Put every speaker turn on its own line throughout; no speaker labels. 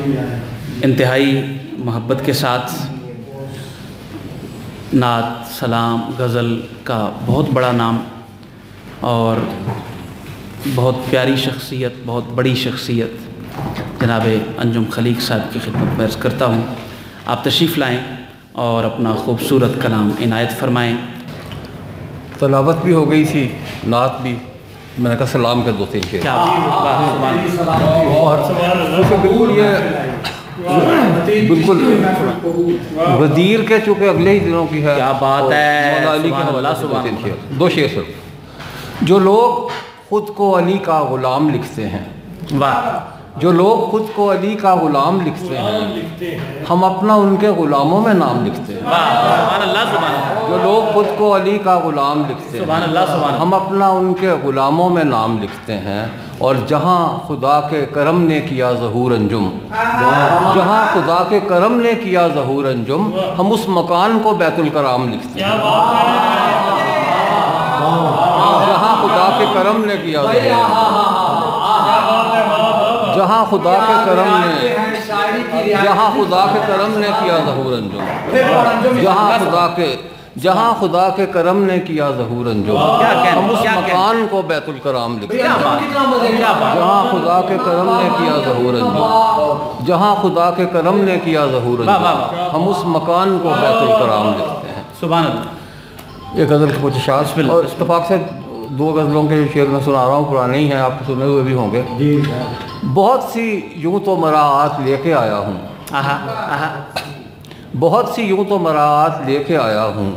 انتہائی محبت کے ساتھ نعت، سلام، غزل کا بہت بڑا نام اور بہت پیاری شخصیت، بہت بڑی شخصیت جناب انجم خلیق صاحب کی خدمت میں عرض کرتا ہوں، آپ تشریف لائیں اور اپنا خوبصورت کلام عنایت فرمائیں۔
تلاوت بھی ہو گئی تھی، نعت بھی، میں نے کہا سلام کے دو تین شعر
کیا
اور بالکل بالکل غدیر کے چونکہ اگلے ہی دنوں کی ہے،
کیا بات ہے،
مولا علی کے حوالے سے دو تین شعر، دو شعر صرف۔ جو لوگ خود کو علی کا غلام لکھتے ہیں،
واہ،
جو لوگ خود کو علی کا غلام لکھتے ہیں، ہم اپنا ان کے غلاموں میں نام لکھتے ہیں۔
سبحان اللہ، سبحان اللہ،
جو لوگ خود کو علی کا غلام لکھتے
سبحان
ہیں،
اللہ، سبحان اللہ،
ہم اپنا ان کے غلاموں میں نام لکھتے ہیں۔ اور جہاں خدا کے کرم نے کیا ظہور انجم، جہاں خدا کے کرم نے کیا ظہور انجم، ہم اس مکان کو بیت الکرام لکھتے ہیں۔ جہاں خدا کے کرم نے کیا ظہور انجم، جہاں خدا کے کرم نے، جہاں خدا کے کرم نے کیا ظہور انجم، جہاں خدا کے کرم نے کیا ظہور انجم، ہم اس مکان کو بیت الکرام لکھتے ہیں۔ جہاں خدا کے کرم نے کیا ظہور انجم، جہاں خدا کے کرم نے کیا ظہور انجم، ہم اس مکان کو بیت الکرام لکھتے ہیں۔
سبحان اللہ۔
ایک غزل کے کچھ اشعار اور اتفاق سے دو غزلوں کے شعر میں سنا رہا ہوں، پرانے ہی ہیں، آپ کو سنے ہوئے بھی ہوں گے۔ بہت سی یوں تو مراعات لے کے آیا ہوں، بہت سی یوں تو مراعات لے کے آیا ہوں،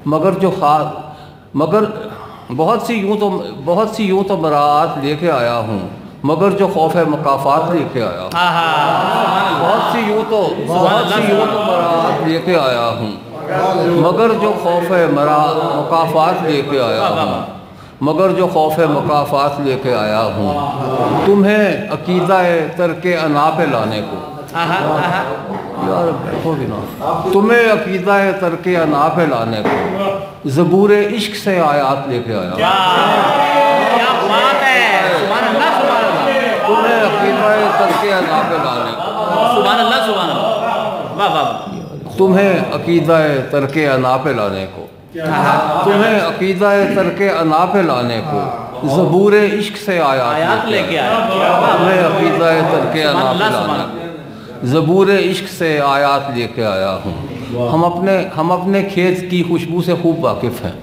مگر بہت سی یوں تو مراعات لے کے آیا ہوں، مگر جو خوف مکافات لے کے آیا ہوں۔ بہت سی یوں تو مراعات لے کے آیا ہوں، مگر جو خوف مکافات لے کے آیا ہوں، مگر جو خوف مکافات لے کے آیا ہوں۔ تمہیں عقیدہ ترک انا پہ لانے کو، یار بیٹھو بھی نا، تمہیں عقیدہ ترک انا پہ لانے کو زبور عشق سے آیات لے کے آیا ہوں۔
کیا بات ہے، سبحان اللہ، سبحان اللہ،
تمہیں عقیدہ ترک انا پہ لانے کو،
سبحان اللہ، سبحان اللہ، واہ واہ،
تمہیں عقیدہ ترک انا پہ لانے کو، تمہیں عقیدہ ترک انا پہ لانے کو زبور عشق سے آیات لے کے آیا، تمہیں عقیدہ ترک انا پہ لانے کو زبور عشق سے آیات لے کے آیا ہوں۔ ہم اپنے کھیت کی خوشبو سے خوب واقف ہیں،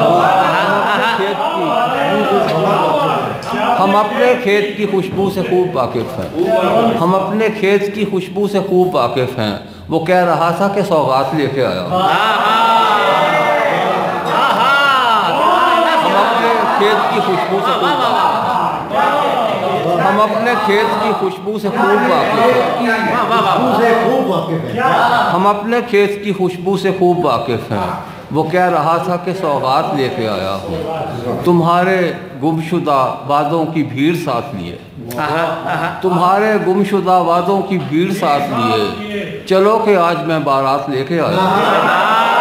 ہم اپنے کھیت کی خوشبو سے خوب واقف ہیں، ہم اپنے کھیت کی خوشبو سے خوب واقف ہیں۔ وہ کہہ رہا تھا کہ سوغات لے کے آیا ہوں، کھیت کی خوشبو سے خوب واقف ہیں، ہم اپنے کھیت کی خوشبو سے خوب واقف ہیں، ہم اپنے کھیت کی خوشبو سے خوب واقف ہیں۔ وہ کہہ رہا تھا کہ سوغات لے کے آیا ہوں، تمہارے گمشدہ وعدوں کی بھیڑ ساتھ لیے، تمہارے گمشدہ وعدوں کی بھیڑ ساتھ لیے، چلو کہ آج میں بارات لے کے آیا ہوں۔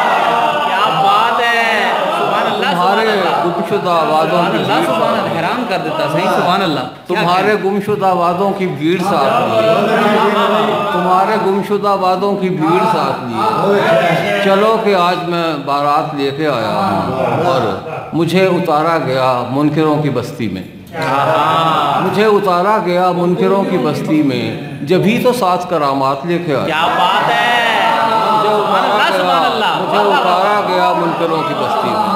تمہارے گمشدہ وعدوں کی بھیڑ ساتھ،
حیران کر دیتا صحیح، سبحان اللہ،
تمہارے گمشدہ وعدوں کی بھیڑ ساتھ لیے، تمہارے گمشدہ وعدوں کی بھیڑ ساتھ لیے، چلو کہ آج میں بارات لے کے آیا ہوں۔ اور مجھے اتارا گیا منکروں کی بستی میں، مجھے اتارا گیا منکروں کی بستی میں، جبھی تو ساتھ کرامات لے کے آیا۔
کیا بات ہے،
مجھے اتارا گیا منکروں کی بستی میں،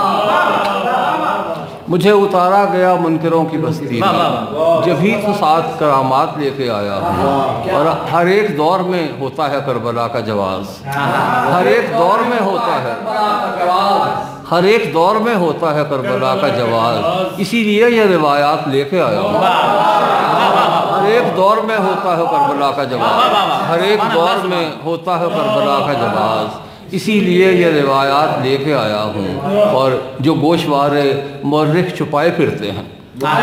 مجھے اتارا گیا منکروں کی بستی میں، جبھی تو ساتھ کرامات لے کے آیا ہوں۔ اور ہر ایک دور میں ہوتا ہے کربلا کا جواز، ہر ایک دور میں ہوتا ہے، ہر ایک دور میں ہوتا ہے کربلا کا جواز، اسی لیے یہ روایات لے کے آیا ہوں۔ ہر ایک دور میں ہوتا ہے کربلا کا جواز، ہر ایک دور میں ہوتا ہے کربلا کا جواز، اسی لیے یہ روایات لے کے آیا ہوں۔ اور جو گوشوارے مورخ چھپائے پھرتے ہیں،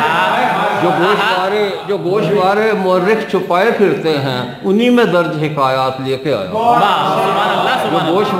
جو گوشوارے مورخ چھپائے پھرتے ہیں، انہی میں درج حکایات لے کے آیا ہوں۔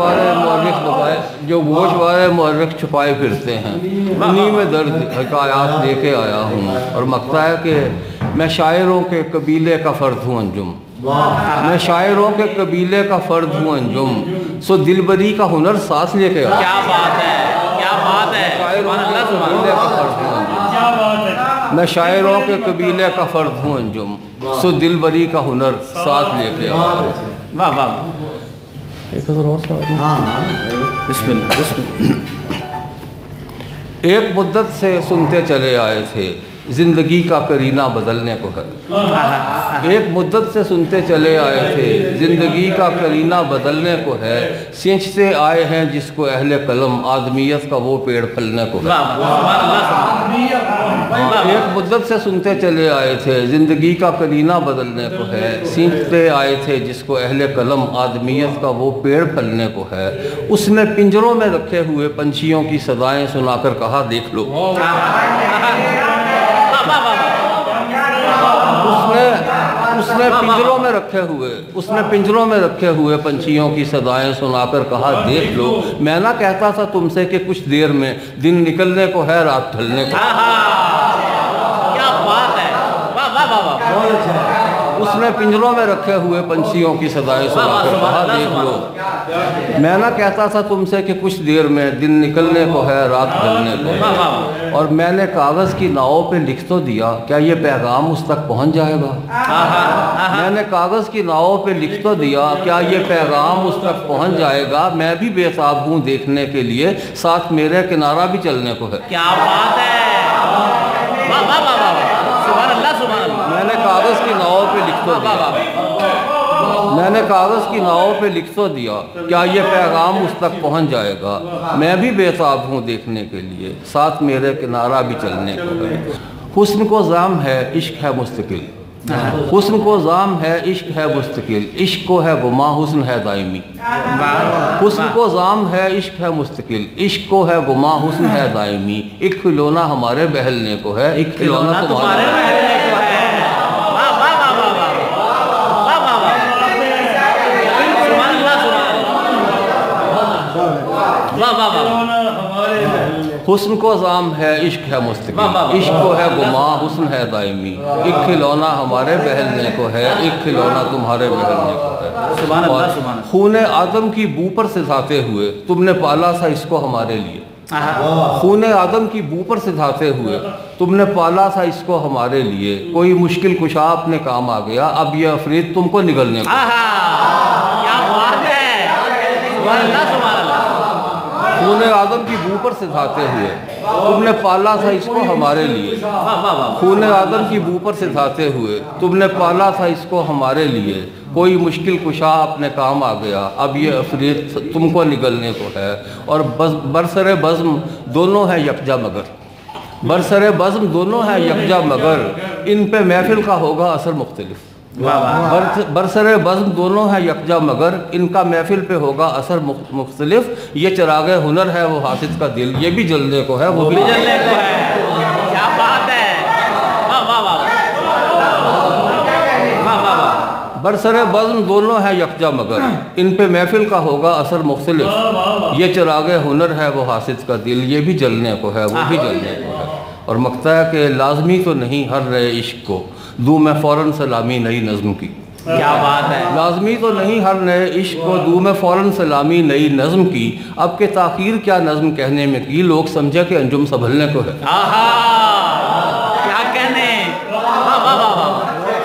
جو گوشوارے مورخ چھپائے پھرتے ہیں، انہی میں درج حکایات لے کے آیا ہوں۔ اور مکتا ہے کہ میں شاعروں کے قبیلے کا فرد ہوں انجم، میں شاعروں کے قبیلے کا فرد ہوں انجم، سو دلبری کا ہنر ساتھ لے کے آیا۔
کیا بات ہے، کیا بات ہے،
شاعروں کے قبیلے کا فرد ہوں انجم، میں شاعروں کے قبیلے کا فرد ہوں انجم، سو دلبری کا ہنر ساتھ لے کے آیا۔
واہ واہ،
بسم اللہ بسم اللہ۔ ایک مدت سے سنتے چلے آئے تھے زندگی کا کرینہ بدلنے کو ہے، ایک مدت سے سنتے چلے آئے تھے زندگی کا کرینہ بدلنے کو ہے، سینچتے آئے ہیں جس کو اہل قلم آدمیت کا وہ پیڑ پھلنے کو ہے۔ ایک مدت سے سنتے چلے آئے تھے زندگی کا کرینہ بدلنے کو ہے، سینچتے آئے تھے جس کو اہل قلم آدمیت کا وہ پیڑ پھلنے کو ہے، اس نے پنجروں میں رکھے ہوئے پنچھیوں کی صدائیں سنا کر کہا دیکھ لو۔ اس نے پنجروں میں رکھے ہوئے پنچھیوں کی صدائیں سنا کر کہا دیکھ لو، میں نہ کہتا تھا تم سے کہ کچھ دیر میں دن نکلنے کو ہے رات ڈھلنے کو۔
کیا بات ہے، واہ واہ واہ واہ۔
اس نے پنجروں میں رکھے ہوئے پنچھیوں کی صدائیں سنا کر کہا دیکھ لو، میں نہ کہتا تھا تم سے کہ کچھ دیر میں دن نکلنے کو ہے رات ڈھلنے کو، اور میں نے کاغذ کی ناؤ پہ لکھ تو دیا کیا یہ پیغام اس تک پہنچ جائے گا؟ میں نے کاغذ کی ناؤ پہ لکھ تو دیا کیا یہ پیغام اس تک پہنچ جائے گا، میں بھی بے تاب ہوں دیکھنے کے لیے، ساتھ میرے کنارہ بھی چلنے کو ہے۔
کیا بات ہے، واہ واہ واہ واہ، سبحان اللہ سبحان اللہ۔
میں نے کاغذ کی ناؤ پہ لکھ تو دیا، میں نے کاغذ کی ناؤ پہ لکھ تو دیا کیا یہ پیغام اس تک پہنچ جائے گا، میں بھی بے تاب ہوں دیکھنے کے لیے، ساتھ میرے کنارہ بھی چلنے کو ہے۔ حسن کو زام ہے عشق ہے مستقل، حسن کو زام ہے عشق ہے مستقل، عشق کو ہے گماں حسن ہے دائمی۔ حسن کو زام ہے عشق ہے مستقل، عشق کو ہے گماں حسن ہے دائمی، ایک کھلونا ہمارے بہلنے کو ہے، ایک کھلونا تمہارے
بہلنے کو ہے۔ واہ واہ واہ واہ واہ، واہ واہ واہ، سبحان اللہ سبحان اللہ، واہ واہ واہ۔
حسن کو زام ہے عشق ہے مستقل، عشق کو ہے گماں حسن ہے دائمی، ایک کھلونا ہمارے بہلنے کو ہے، ایک کھلونا تمہارے بہلنے کو ہے۔
سبحان اللہ
اور
سبحان اللہ۔
خون آدم کی بو پر سدھاتے ہوئے تم نے پالا تھا اس کو ہمارے لیے، خون آدم کی بو پر سدھاتے ہوئے تم نے پالا تھا اس کو ہمارے لیے، کوئی مشکل کشا اپنے کام آ گیا، اب یہ افرید تم کو نگلنے کو۔
کیا بات ہے، سبحان اللہ سبحان اللہ۔
خون آدم کی بو پر سدھاتے ہوئے تم نے پالا تھا اس کو ہمارے لیے، خون آدم کی بو پر سدھاتے ہوئے تم نے پالا تھا اس کو ہمارے لیے، کوئی مشکل کشا اپنے کام آ گیا، اب یہ افرید تم کو نگلنے کو ہے، اور برسر بزم دونوں ہیں یکجا مگر، برسر بزم دونوں ہیں یکجا مگر، ان پہ محفل کا ہوگا اثر مختلف۔ برسر بزم دونوں ہیں یکجا مگر، ان کا محفل پہ ہوگا اثر مختلف، یہ چراغ ہنر ہے وہ حاسد کا دل، یہ بھی جلنے کو ہے وہ بھی
جلنے کو ہے۔ کیا بات ہے، واہ واہ واہ، واہ واہ واہ۔
برسر بزم دونوں ہیں یکجا مگر، ان پہ محفل کا ہوگا اثر مختلف، یہ چراغ ہنر ہے وہ حاسد کا دل، یہ بھی جلنے کو ہے وہ بھی جلنے کو ہے۔ اور مقطع ہے کہ لازمی تو نہیں ہر رہے عشق کو دوں میں فوراً سلامی نئی نظم کی،
کیا بات ہے،
لازمی تو نہیں ہر نئے عشق کو دوں میں فوراً سلامی نئی نظم کی، اب کہ تاخیر کیا نظم کہنے میں کی، لوگ سمجھے کہ انجم سنبھلنے کو ہے۔
کیا کہنے، واہ واہ واہ واہ،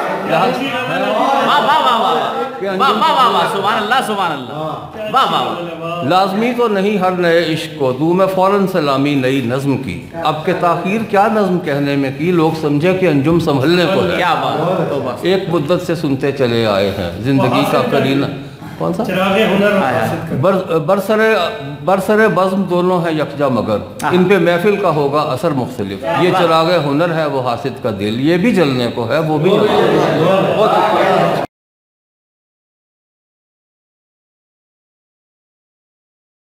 واہ واہ واہ واہ، سبحان اللہ سبحان اللہ، واہ واہ واہ۔
لازمی تو نہیں ہر نئے عشق کو دوں میں فوراً سلامی نئی نظم کی، اب کہ تاخیر کیا نظم کہنے میں کی، لوگ سمجھے کہ انجم سنبھلنے کو ہے۔
کیا بات،
ایک مدت سے سنتے چلے آئے ہیں زندگی کا کرینہ، کون سا؟ برسر بزم دونوں ہیں یکجا مگر، ان پہ محفل کا ہوگا اثر مختلف، یہ چراغ ہنر ہے وہ حاسد کا دل، یہ بھی جلنے کو ہے وہ بھی جلنے کو ہے۔